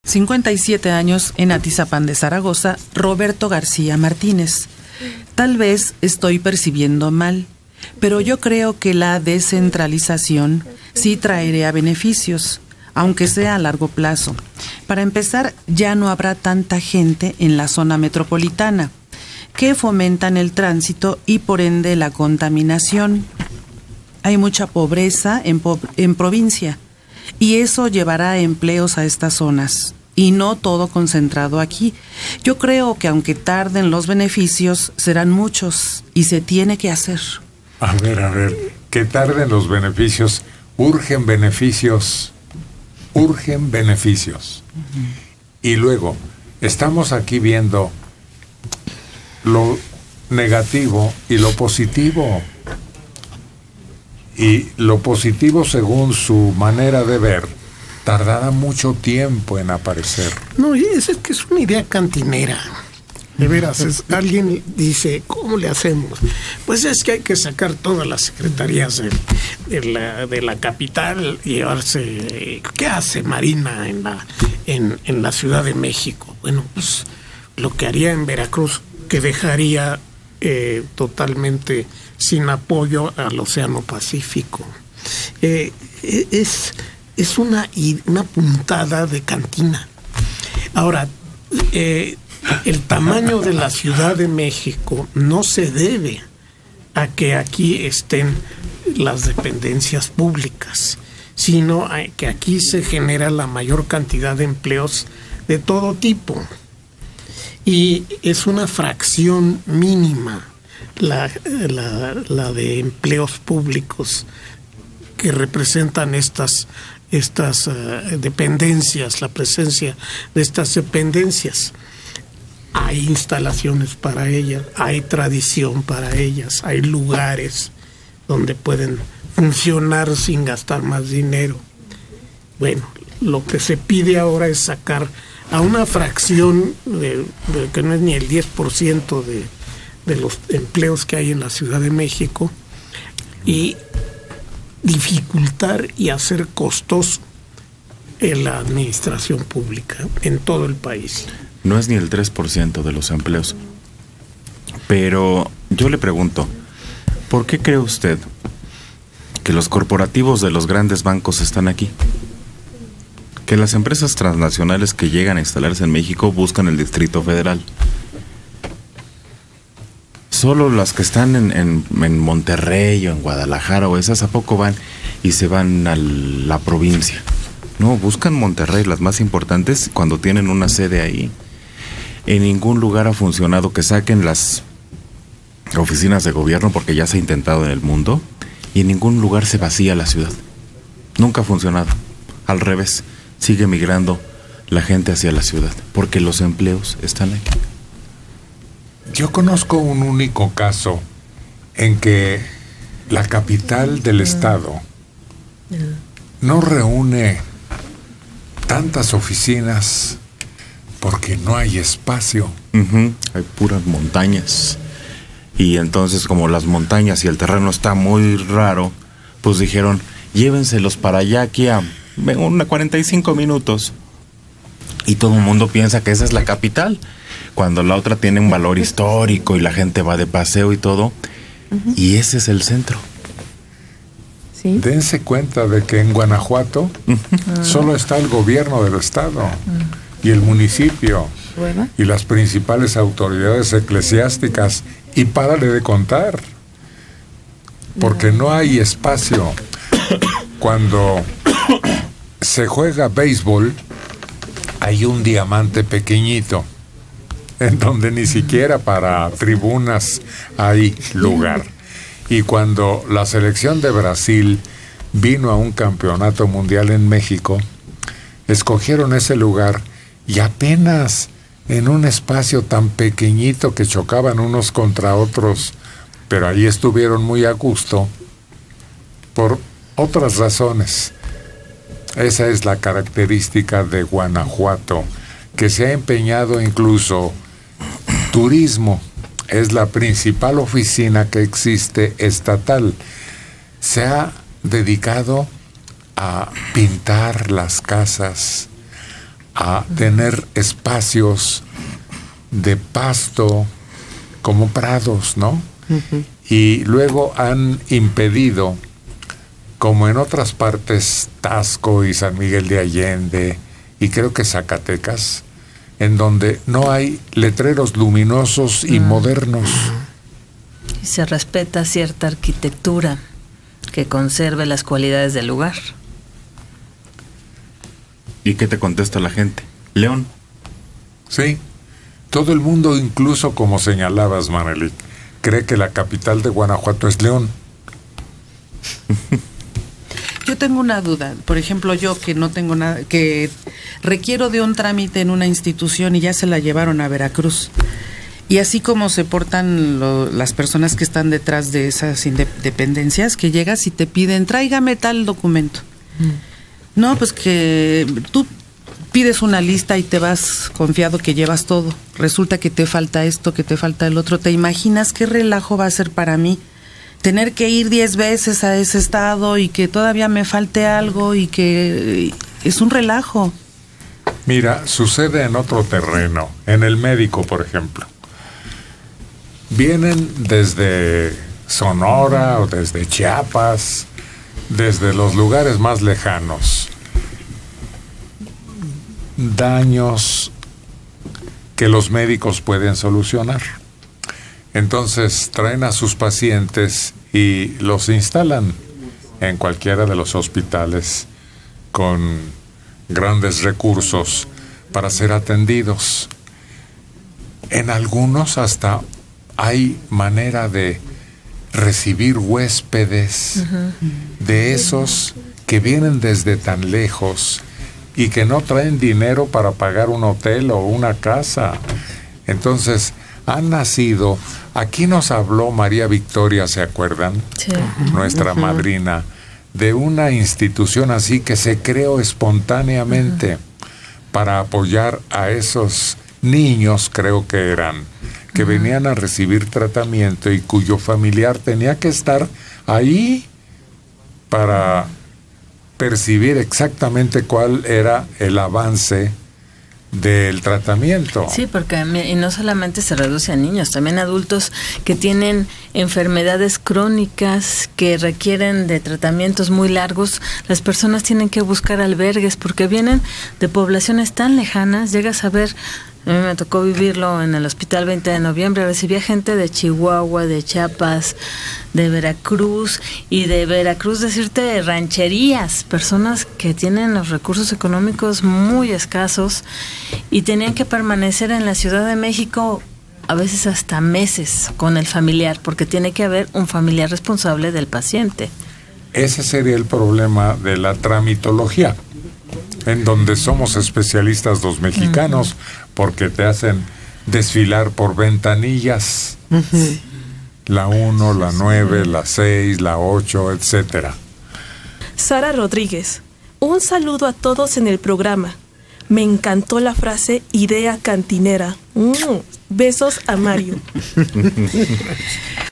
57 años en Atizapán de Zaragoza, Roberto García Martínez. Tal vez estoy percibiendo mal, pero yo creo que la descentralización sí traería beneficios, aunque sea a largo plazo. Para empezar, ya no habrá tanta gente en la zona metropolitana, que fomentan el tránsito y por ende la contaminación. Hay mucha pobreza en provincia, y eso llevará a empleos a estas zonas, y no todo concentrado aquí. Yo creo que aunque tarden, los beneficios serán muchos, y se tiene que hacer. A ver, que tarden los beneficios, urgen beneficios. Urgen beneficios. Y luego, estamos aquí viendo lo negativo y lo positivo. Y lo positivo, según su manera de ver, tardará mucho tiempo en aparecer. No, y es que es una idea cantinera. De veras, alguien dice, ¿cómo le hacemos? Pues es que hay que sacar todas las secretarías de la capital y llevarse... ¿Qué hace Marina en la Ciudad de México? Bueno, pues lo que haría en Veracruz, que dejaría totalmente sin apoyo al Océano Pacífico. Es una puntada de cantina. Ahora, el tamaño de la Ciudad de México no se debe a que aquí estén las dependencias públicas, sino a que aquí se genera la mayor cantidad de empleos de todo tipo. Y es una fracción mínima la de empleos públicos que representan estas dependencias, la presencia de estas dependencias. Hay instalaciones para ellas, hay tradición para ellas, hay lugares donde pueden funcionar sin gastar más dinero. Bueno, lo que se pide ahora es sacar a una fracción que no es ni el 10% de los empleos que hay en la Ciudad de México y dificultar y hacer costoso en la administración pública en todo el país. No es ni el 3% de los empleos. Pero yo le pregunto, ¿por qué cree usted que los corporativos de los grandes bancos están aquí? Que las empresas transnacionales que llegan a instalarse en México buscan el Distrito Federal. Solo las que están en Monterrey o en Guadalajara o esas, ¿a poco van y se van a la provincia? No, buscan Monterrey, las más importantes, cuando tienen una sede ahí. En ningún lugar ha funcionado que saquen las oficinas de gobierno, porque ya se ha intentado en el mundo, y en ningún lugar se vacía la ciudad. Nunca ha funcionado. Al revés, sigue migrando la gente hacia la ciudad, porque los empleos están aquí. Yo conozco un único caso en que la capital del estado no reúne tantas oficinas porque no hay espacio. Hay puras montañas. Y entonces, como las montañas y el terreno está muy raro, pues dijeron, llévenselos para allá, aquí a 45 minutos. Y todo el mundo piensa que esa es la capital, cuando la otra tiene un valor histórico y la gente va de paseo y todo. Y ese es el centro. ¿Sí? Dense cuenta de que en Guanajuato solo está el gobierno del estado y el municipio y las principales autoridades eclesiásticas, y párale de contar, porque no hay espacio. Cuando se juega béisbol hay un diamante pequeñito en donde ni siquiera para tribunas hay lugar. Y cuando la selección de Brasil vino a un campeonato mundial en México, escogieron ese lugar y apenas en un espacio tan pequeñito que chocaban unos contra otros, pero ahí estuvieron muy a gusto por otras razones. Esa es la característica de Guanajuato, que se ha empeñado incluso turismo. Es la principal oficina que existe estatal. Se ha dedicado a pintar las casas, a tener espacios de pasto como prados, ¿no? Y luego han impedido, como en otras partes, Taxco y San Miguel de Allende, y creo que Zacatecas, en donde no hay letreros luminosos y modernos. Y se respeta cierta arquitectura que conserve las cualidades del lugar. ¿Y qué te contesta la gente? León. Sí, todo el mundo, incluso como señalabas, Manelik, cree que la capital de Guanajuato es León. Yo tengo una duda. Por ejemplo, yo que no tengo nada, que requiero de un trámite en una institución y ya se la llevaron a Veracruz. Y así como se portan las personas que están detrás de esas dependencias, que llegas y te piden, tráigame tal documento. No, pues que tú pides una lista y te vas confiado que llevas todo. Resulta que te falta esto, que te falta el otro. ¿Te imaginas qué relajo va a ser para mí? Tener que ir 10 veces a ese estado y que todavía me falte algo y que es un relajo. Mira, sucede en otro terreno, en el médico, por ejemplo. Vienen desde Sonora o desde Chiapas, desde los lugares más lejanos. Daños que los médicos pueden solucionar. Entonces traen a sus pacientes y los instalan en cualquiera de los hospitales con grandes recursos para ser atendidos. En algunos hasta hay manera de recibir huéspedes de esos que vienen desde tan lejos y que no traen dinero para pagar un hotel o una casa. Entonces han nacido. Aquí nos habló María Victoria, ¿se acuerdan? Sí. Nuestra madrina, de una institución así que se creó espontáneamente para apoyar a esos niños, creo que eran, que venían a recibir tratamiento y cuyo familiar tenía que estar ahí para percibir exactamente cuál era el avance del tratamiento. Sí, porque y no solamente se reduce a niños, también adultos que tienen enfermedades crónicas que requieren de tratamientos muy largos. Las personas tienen que buscar albergues porque vienen de poblaciones tan lejanas. Llegas a ver, a mí me tocó vivirlo en el Hospital 20 de Noviembre, recibía gente de Chihuahua, de Chiapas, de Veracruz, y de Veracruz decirte rancherías, personas que tienen los recursos económicos muy escasos y tenían que permanecer en la Ciudad de México a veces hasta meses con el familiar, porque tiene que haber un familiar responsable del paciente. Ese sería el problema de la tramitología, en donde somos especialistas los mexicanos, porque te hacen desfilar por ventanillas, la 1, la 9, la 6, la 8, etcétera. Sara Rodríguez, un saludo a todos en el programa. Me encantó la frase idea cantinera. Besos a Mario.